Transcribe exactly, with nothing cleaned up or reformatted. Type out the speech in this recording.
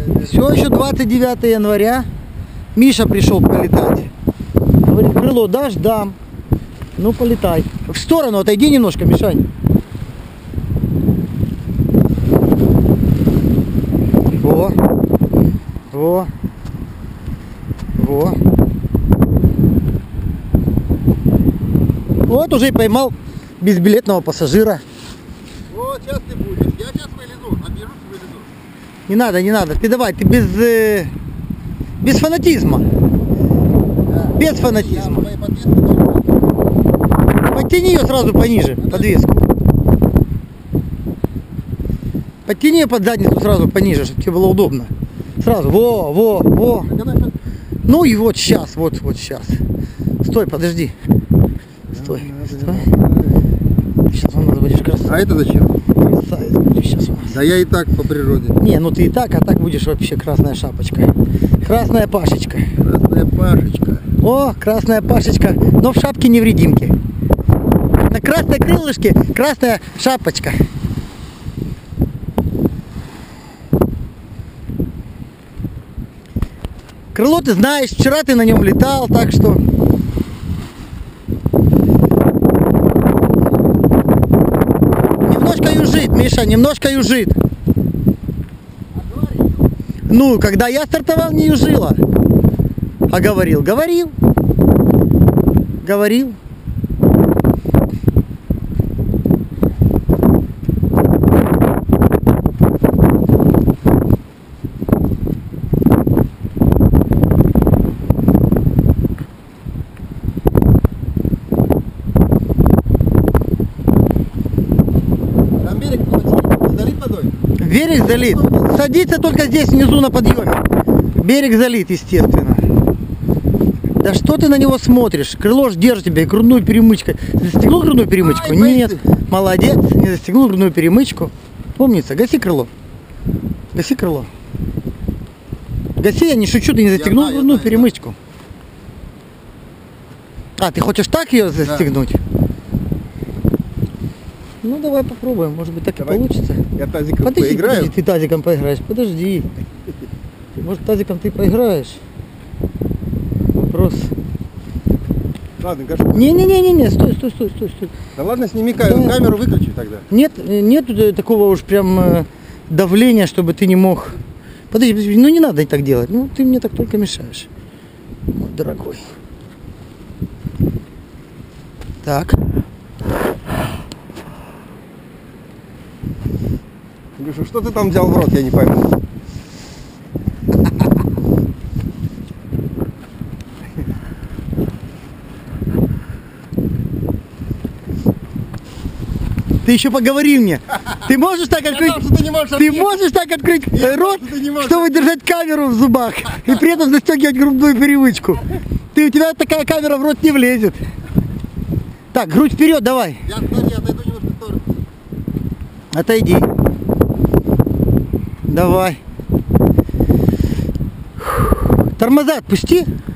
Все еще двадцать девятое января. Миша пришел полетать. Говорит, крыло дашь? Дам. Ну полетай. В сторону отойди немножко, Мишань. Во. Во. Во. Вот уже и поймал безбилетного пассажира. Вот сейчас ты будешь. Я сейчас вылезу. Отберусь и вылезу. Не надо, не надо. Ты давай, ты без, э, без фанатизма. Да. Без фанатизма. Я подвеску. Подтяни ее сразу пониже, подвеску. Подтяни ее под задницу сразу пониже, чтобы тебе было удобно. Сразу. Во, во, во. Ну и вот сейчас, вот, вот сейчас. Стой, подожди. Стой, стой. Сейчас у нас будешь красавец. А это зачем? Красавец будешь сейчас у нас. Да я и так по природе. Не, ну ты и так, а так будешь вообще красная шапочка. Красная пашечка. Красная пашечка. О, красная пашечка, но в шапке невредимки. На красной крылышке красная шапочка. Крыло ты знаешь, вчера ты на нем летал, так что... Немножко южит, Миша, немножко южит. Ну, когда я стартовал, не южило. А говорил, говорил. Говорил. Там берег залит водой? Берег залит. Садиться только здесь внизу на подъеме. Берег залит, естественно. Да что ты на него смотришь? Крыло ж держит тебя и грудную перемычкой. Застегнул грудную перемычку? Ай, Нет. Молодец. Не застегнул грудную перемычку. Помнится. Гаси крыло. Гаси крыло. Гаси, я не шучу, ты не застегнул знаю, грудную я знаю, перемычку. А, ты хочешь так ее застегнуть? Да. Ну давай попробуем, может быть так давай. И получится. Я тазиком подожди, поиграю. Подожди, ты тазиком поиграешь, подожди. Может тазиком ты поиграешь? Вопрос. Ладно, Гаша. Не-не-не-не, стой, стой, стой, стой, стой. Да ладно, сними камеру, да. Камеру выключи тогда. Нет, нет такого уж прям давления, чтобы ты не мог. Подожди, подожди, ну не надо так делать. Ну ты мне так только мешаешь. Мой дорогой. Так. Говорю, что ты там взял в рот, я не пойму. Ты еще поговори мне. Ты можешь так открыть? Знал, ты можешь ты можешь так открыть я рот, знал, чтобы держать камеру в зубах и при этом застегивать грудную перемычку. Ты, у тебя такая камера в рот не влезет. Так, грудь вперед, давай. Я смотри, отойду немножко в сторону. Отойди. Давай. Тормоза отпусти.